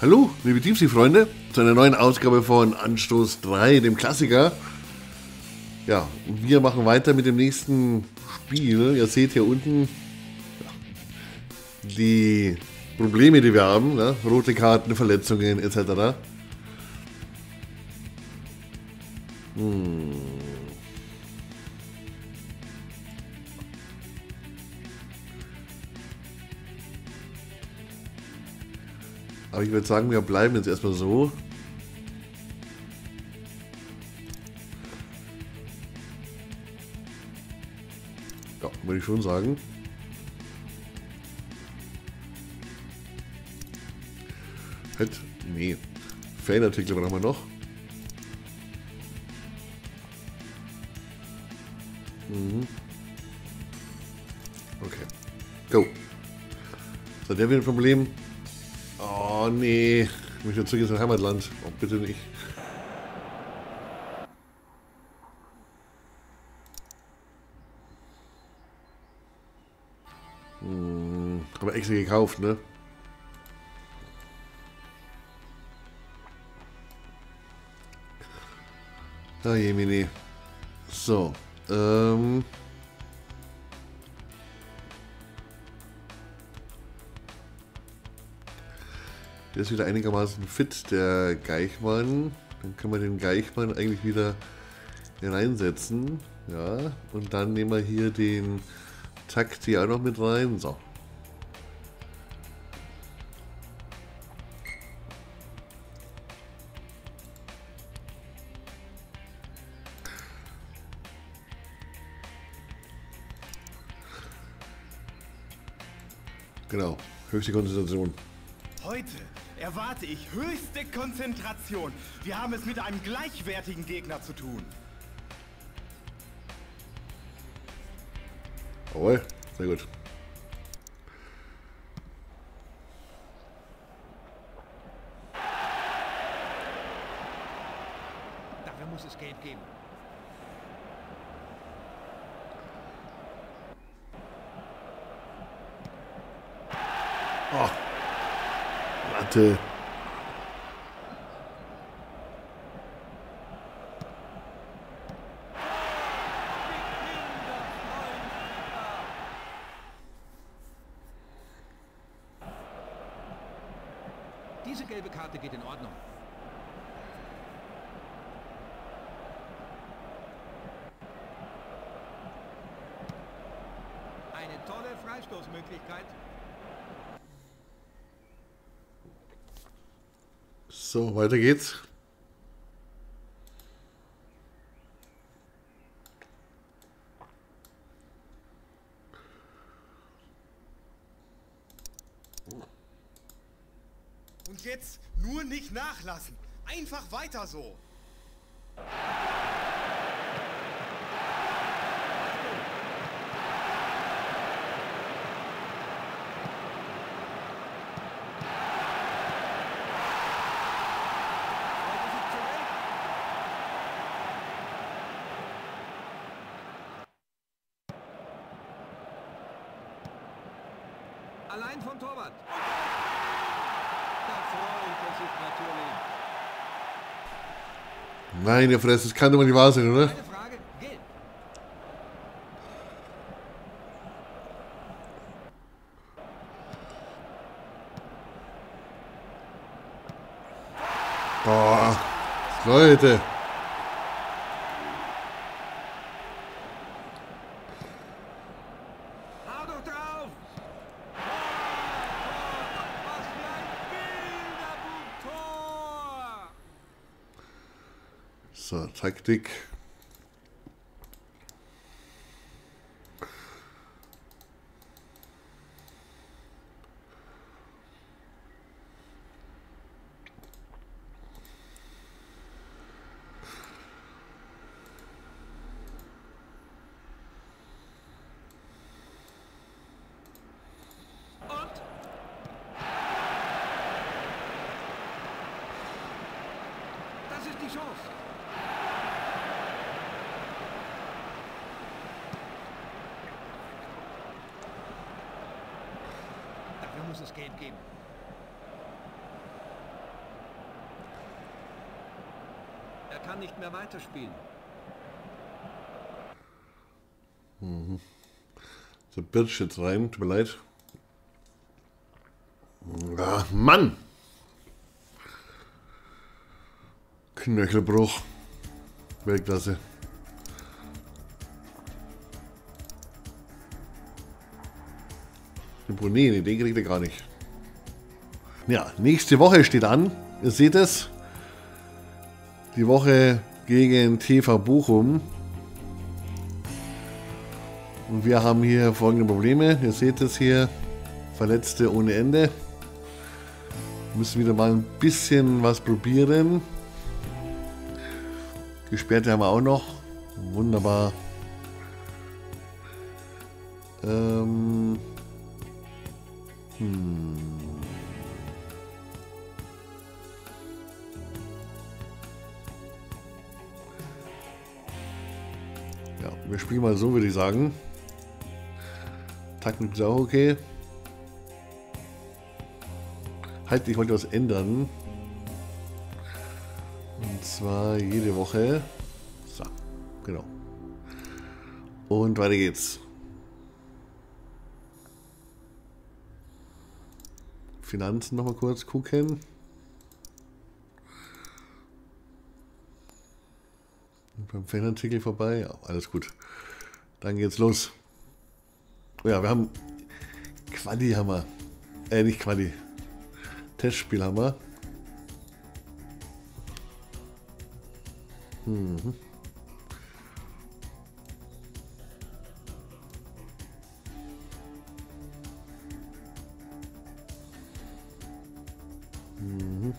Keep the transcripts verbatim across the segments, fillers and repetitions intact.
Hallo, liebe Tiefsee-Freunde, zu einer neuen Ausgabe von Anstoß drei, dem Klassiker. Ja, wir machen weiter mit dem nächsten Spiel. Ihr seht hier unten die Probleme, die wir haben, ne? Rote Karten, Verletzungen et cetera. Hm. Aber ich würde sagen, wir bleiben jetzt erstmal so. Ja, würde ich schon sagen. Halt, nee. Fanartikel brauchen wir noch. Mhm. Okay. Go. So, der wird ein Problem. Oh nee. Ich möchte zurück ins Heimatland. Oh, bitte nicht. Hm, haben wir extra gekauft, ne? Ah, Jemine. So. Ähm. Der ist wieder einigermaßen fit, der Geichmann. Dann können wir den Geichmann eigentlich wieder reinsetzen. Ja. Und dann nehmen wir hier den Takti auch noch mit rein. So. Genau. Höchste Konzentration. Heute erwarte ich höchste Konzentration. Wir haben es mit einem gleichwertigen Gegner zu tun. Jawohl, sehr gut. Dafür muss es Geld geben. Oh. Warte. Diese gelbe Karte geht in Ordnung. Eine tolle Freistoßmöglichkeit. So, weiter geht's. Und jetzt nur nicht nachlassen. Einfach weiter so. Allein vom Torwart. Da freut er sich natürlich. Meine Fresse, das kann doch mal nicht wahr sein, oder? Keine Frage, gelb. Boah, Leute. Hau doch drauf! Was für ein Bilderbuch-Tor! So, Taktik. Und? Das ist die Chance. Dafür muss es Geld geben. kann nicht mehr weiterspielen. Mhm. So, Birch jetzt rein, tut mir leid. Ah, Mann! Knöchelbruch. Weltklasse. Den Brunet, den kriegt er gar nicht. Ja, nächste Woche steht an. Ihr seht es. Die Woche gegen T V Bochum. Und wir haben hier folgende Probleme. Ihr seht es hier. Verletzte ohne Ende. Wir müssen wieder mal ein bisschen was probieren. Gesperrte haben wir auch noch. Wunderbar. Ähm. Hm. Ja, wir spielen mal so, würde ich sagen. Taktik ist auch okay. Halt, ich wollte was ändern. Und zwar jede Woche. So, genau. Und weiter geht's. Finanzen noch mal kurz gucken. Und beim Fanartikel vorbei. Ja, alles gut. Dann geht's los. Oh ja, wir haben Quali haben wir. Äh, nicht Quali. Testspiel haben wir. Mhm. Mhm.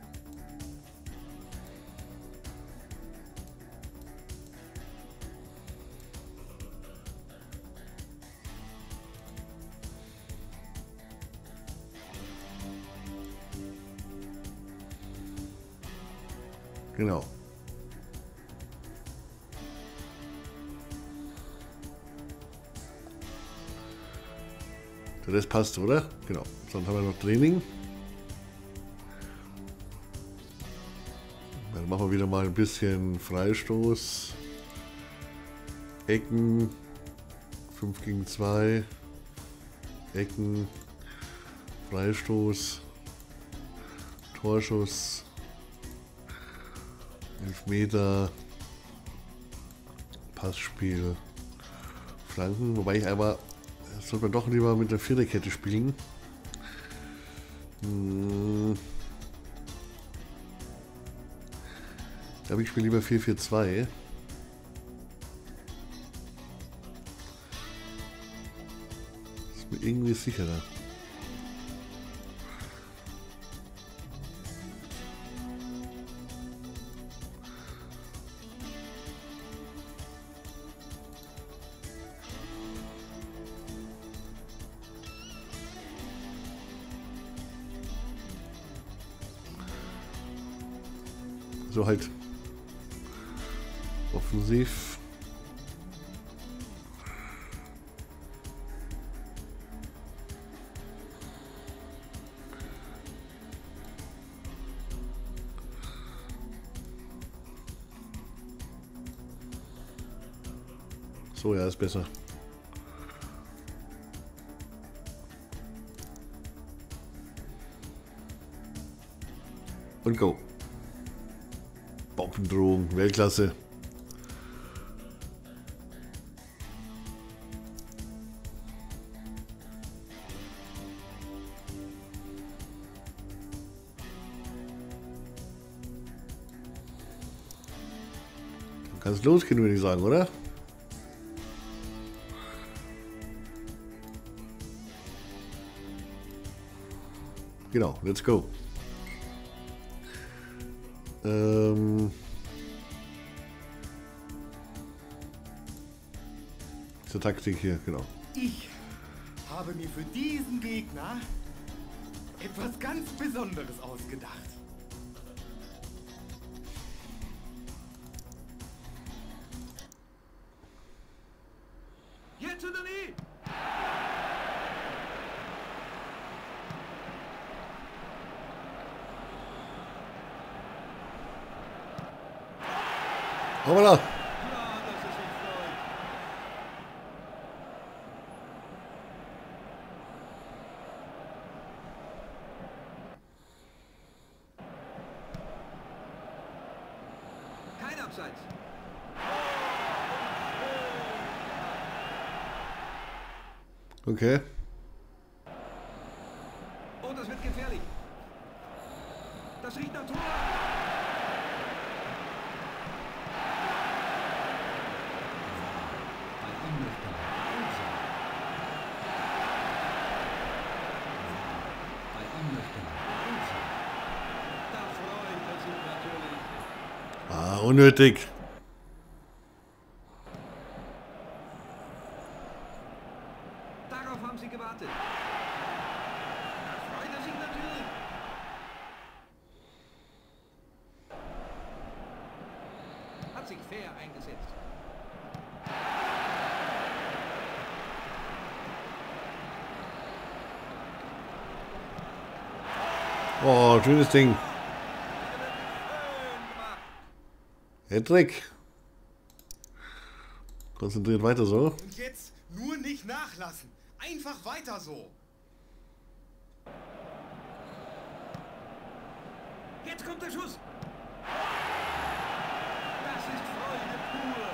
Genau. Das passt, oder? Genau. Dann haben wir noch Training. Dann machen wir wieder mal ein bisschen Freistoß. Ecken. fünf gegen zwei. Ecken. Freistoß. Torschuss. Elfmeter. Passspiel. Flanken. Wobei ich aber... Sollte man doch lieber mit der Viererkette spielen. Hm. Ich glaube, ich spiele lieber vier vier zwei. Ist mir irgendwie sicherer. So halt offensiv. So, ja, ist besser. Und go. Bombendrohung, Weltklasse. Dann kann es losgehen, würde ich sagen, oder? Genau, let's go. Ähm Zur Taktik hier, genau. Ich habe mir für diesen Gegner etwas ganz Besonderes ausgedacht. Jetzt oder nie! Hoppala. Ja, das ist in Freud. Kein Abseits. Okay. Oh, das wird gefährlich. Das riecht nach Tor. Bei ihm möchte man Goal sein. Bei ihm möchte man Goal sein. Da freut er sich natürlich. Ah, unnötig. Darauf haben sie gewartet. Da freut er sich natürlich. Hat sich fair eingesetzt. Oh, schönes Ding. Schön gemacht. Hedrick. Konzentriert weiter so. Und jetzt nur nicht nachlassen. Einfach weiter so. Jetzt kommt der Schuss. Das ist Freude pur.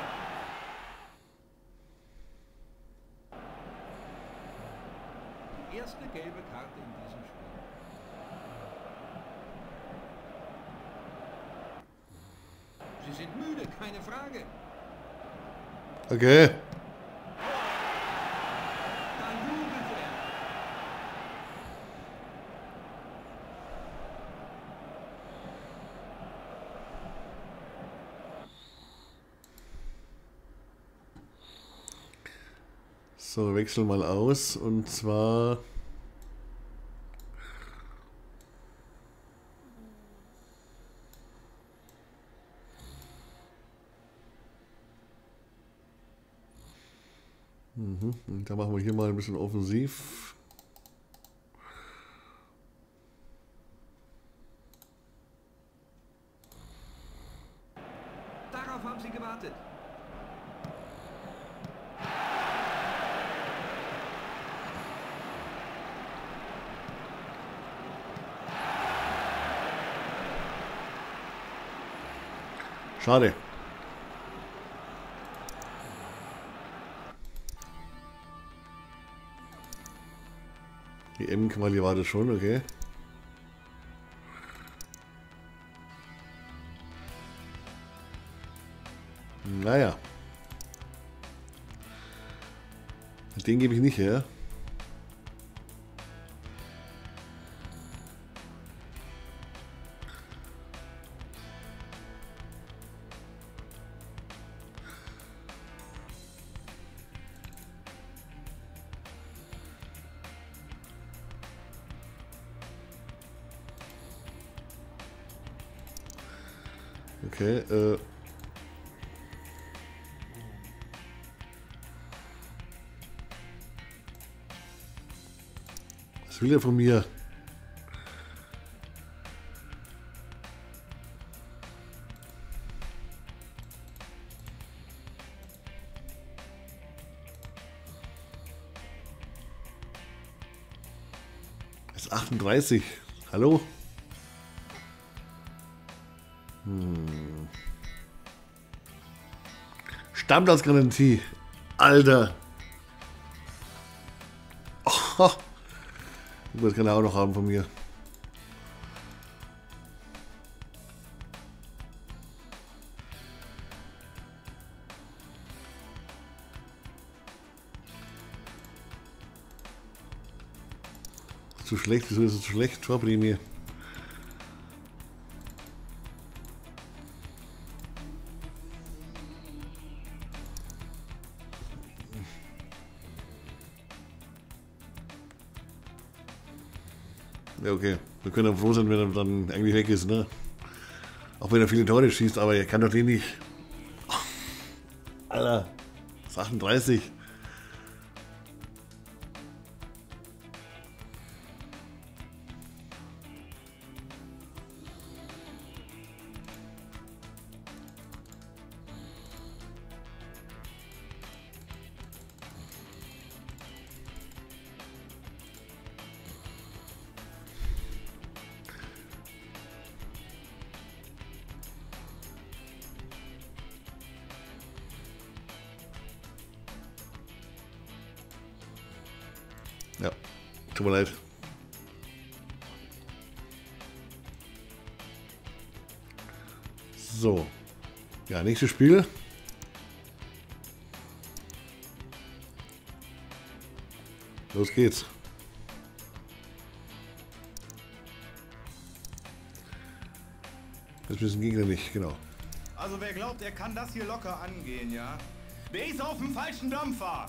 Die erste gelbe Karte in diesem Spiel. Sie sind müde, keine Frage. Okay. Da jubelt er. So, wechsel mal aus. Und zwar... Mhm. Und da machen wir hier mal ein bisschen offensiv. Darauf haben sie gewartet. Schade. Die M-Quali war das schon, okay. Naja. Den gebe ich nicht her. Okay, äh. Was will er von mir? Das ist achtunddreißig. Hallo? Hm. Stammplatzgarantie. Alter. Oh. Das kann er auch noch haben von mir. Zu schlecht, wieso ist es zu schlecht? Torprämie. Ja, okay. Wir können dann froh sein, wenn er dann eigentlich weg ist, ne? Auch wenn er viele Tore schießt, aber er kann doch den nicht. Oh, Alter, das ist achtunddreißig. Ja, tut mir leid. So. Ja, nächstes Spiel. Los geht's. Das müssen Gegner nicht, genau. Also wer glaubt, er kann das hier locker angehen, ja? Der ist auf dem falschen Dampfer.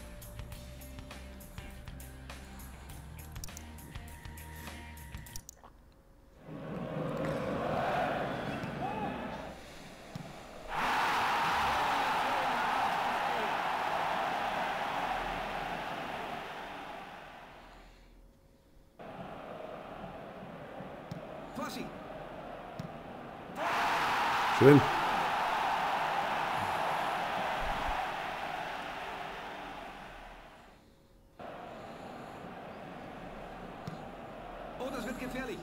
Fossi. Schön. Oh, das wird gefährlich.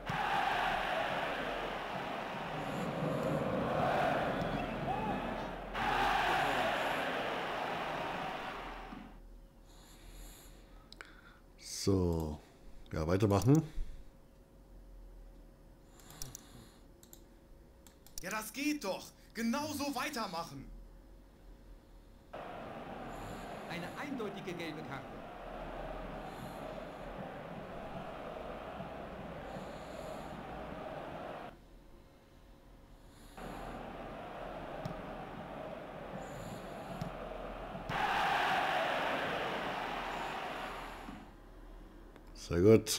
So. Ja, weitermachen. Ja, das geht doch. Genauso weitermachen. Eine eindeutige gelbe Karte. Sehr gut.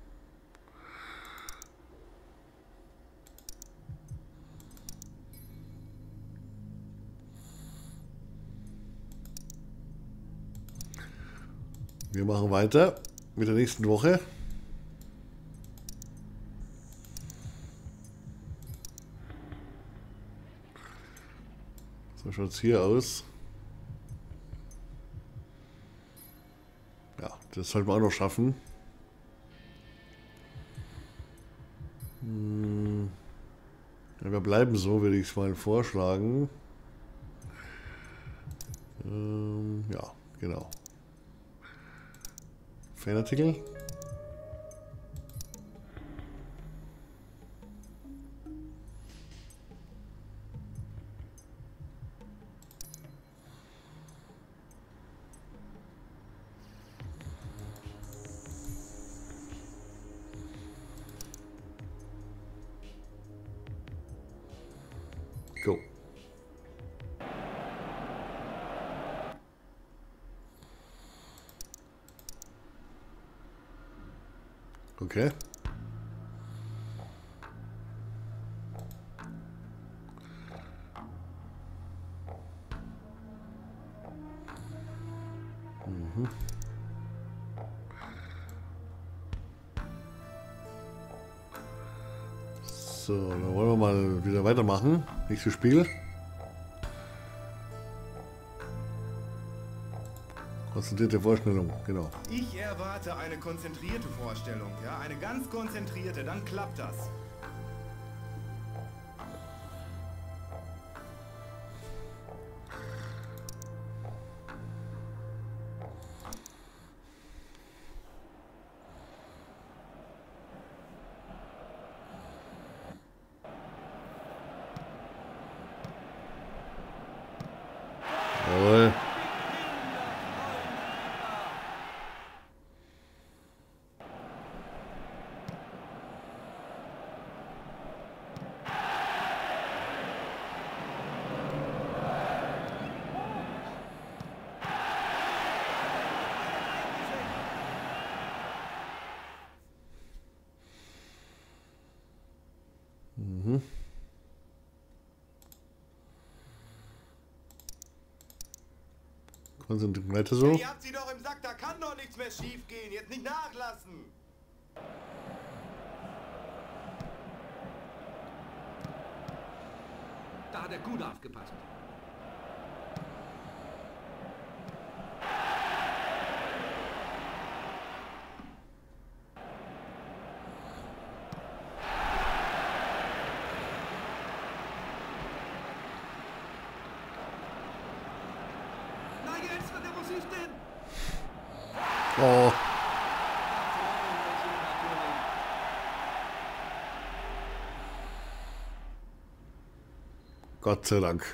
Wir machen weiter mit der nächsten Woche. So schaut es hier aus. Ja, das sollten wir auch noch schaffen. Hm. Ja, wir bleiben so, würde ich es mal vorschlagen. Ähm, ja, genau. Fanartikel. Go. Okay. Mhm. So, dann wollen wir mal wieder weitermachen. Nächstes Spiel. Konzentrierte Vorstellung, genau. Ich erwarte eine konzentrierte Vorstellung, ja? Eine ganz konzentrierte, dann klappt das. Jawohl. Mhm. Konzentriert weiter so. Ihr habt sie doch im Sack, da kann doch nichts mehr schief gehen. Jetzt nicht nachlassen. Da hat er gut aufgepasst. Na jetzt, was muss ich denn? Oh, Gott sei Dank.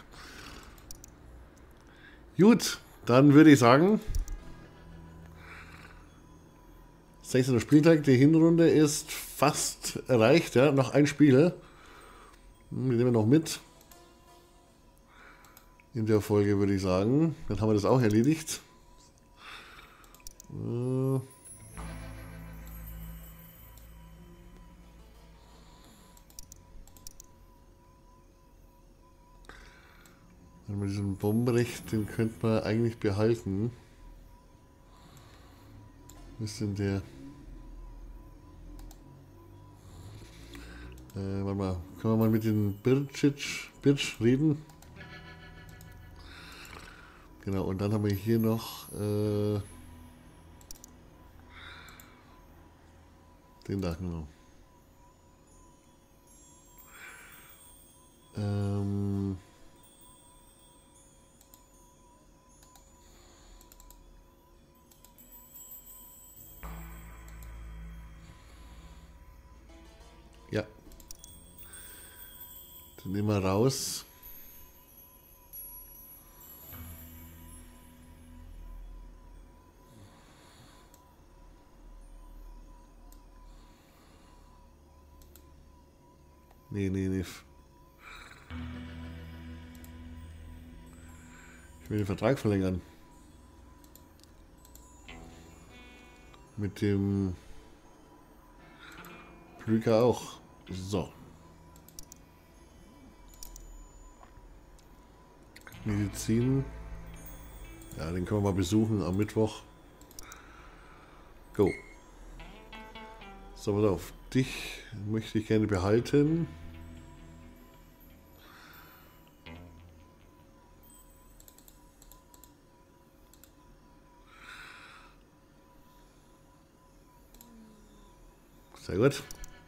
Gut, dann würde ich sagen, sechzehnter Spieltag, die Hinrunde ist fast erreicht. Ja? Noch ein Spiel. Den nehmen wir noch mit. In der Folge würde ich sagen. Dann haben wir das auch erledigt. Äh Wenn wir diesen Bombrecht, den könnte man eigentlich behalten. Was ist denn der? Äh, warte mal, können wir mal mit den Bircic, Birch reden? Genau, und dann haben wir hier noch äh, den da, genau. Ähm, ja. Den nehmen wir raus. Nee, nee, nee. Ich will den Vertrag verlängern. Mit dem Plüger auch. So. Medizin. Ja, den können wir mal besuchen am Mittwoch. Go. So, pass auf. Dich möchte ich gerne behalten. Sehr gut.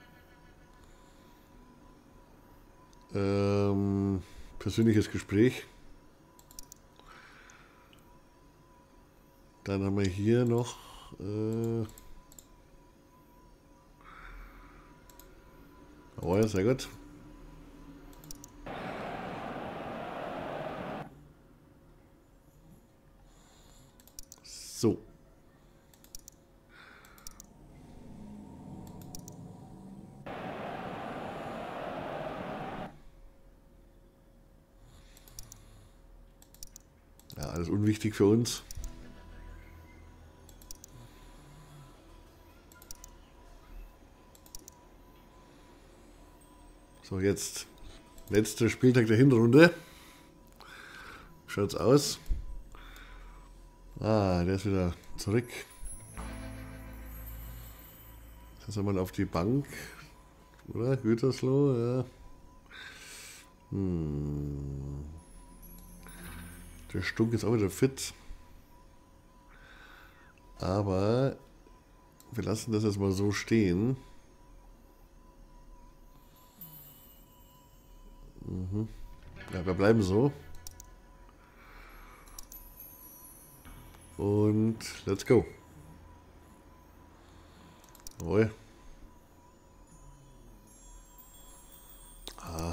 Ähm, persönliches Gespräch. Dann haben wir hier noch äh, oh ja, sehr gut. So. Ja, alles unwichtig für uns. So, jetzt letzter Spieltag der Hinrunde. Schaut's aus. Ah, der ist wieder zurück. Jetzt haben wir auf die Bank. Oder? Gütersloh, ja. Hm. Der Stunk ist auch wieder fit. Aber wir lassen das jetzt mal so stehen. Mhm. Ja, wir bleiben so. Und let's go. Jawohl. Ah.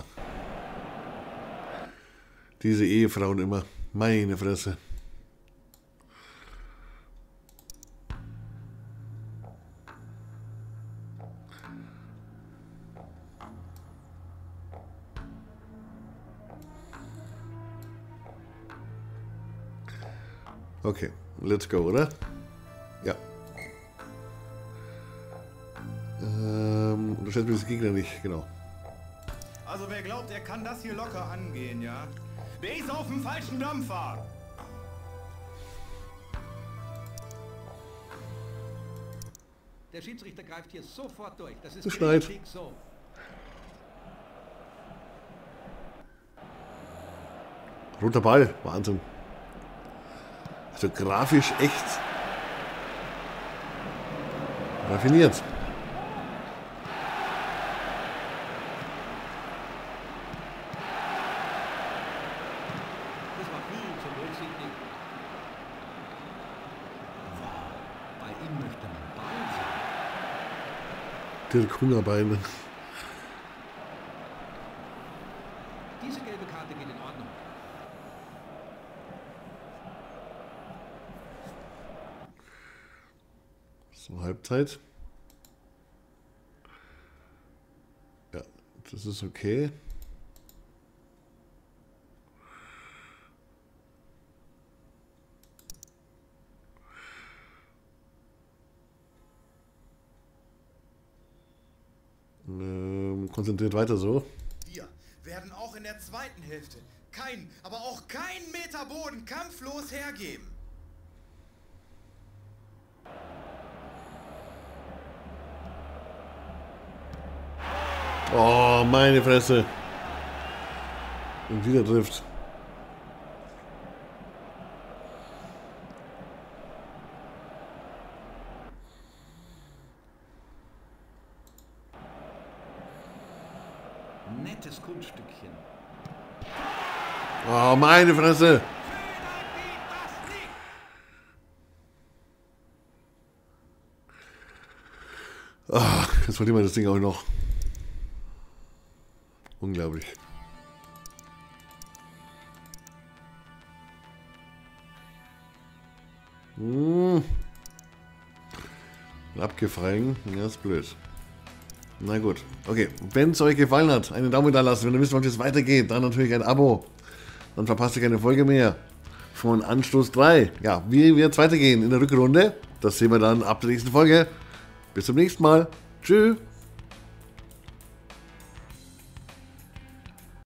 Diese Ehefrauen immer. Meine Fresse. Okay, let's go, oder? Ja. Ähm, unterschätzt mir das Gegner nicht, genau. Also wer glaubt, er kann das hier locker angehen, ja? Der ist auf dem falschen Dampfer. Der Schiedsrichter greift hier sofort durch. Das ist Es schneit. richtig so. Roter Ball, Wahnsinn. Also grafisch echt raffiniert. Das war viel zu berücksichtigen. Wow, bei ihm möchte man Ball sehen. Dirk Hungerbeine. Diese gelbe Karte geht Halbzeit. Ja, das ist okay. Ähm, konzentriert weiter so. Wir werden auch in der zweiten Hälfte kein, aber auch kein Meter Boden kampflos hergeben. Oh, meine Fresse. Und wieder trifft. Nettes Kunststückchen. Oh, meine Fresse. Ah, jetzt verlieren wir das Ding auch noch. Unglaublich. Hm. Abgefallen. Ja, ist blöd. Na gut. Okay. Wenn es euch gefallen hat, einen Daumen da lassen. Wenn ihr wisst, wann es weitergeht, dann natürlich ein Abo. Dann verpasst ihr keine Folge mehr von Anstoß drei. Ja, wie wird es weitergehen in der Rückrunde? Das sehen wir dann ab der nächsten Folge. Bis zum nächsten Mal. Tschüss.